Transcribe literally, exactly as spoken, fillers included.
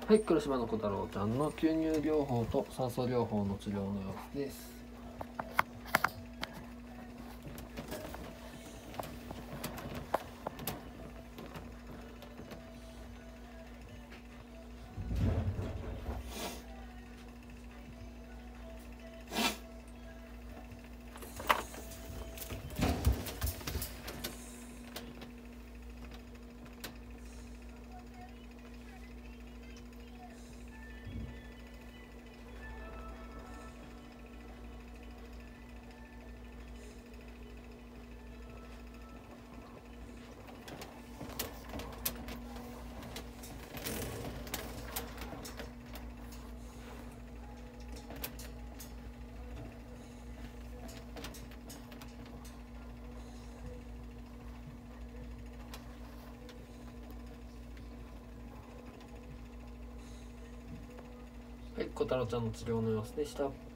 はい、黒島の小太郎ちゃんの吸入療法と酸素療法の治療の様子です。はい、小太郎ちゃんの治療の様子でした。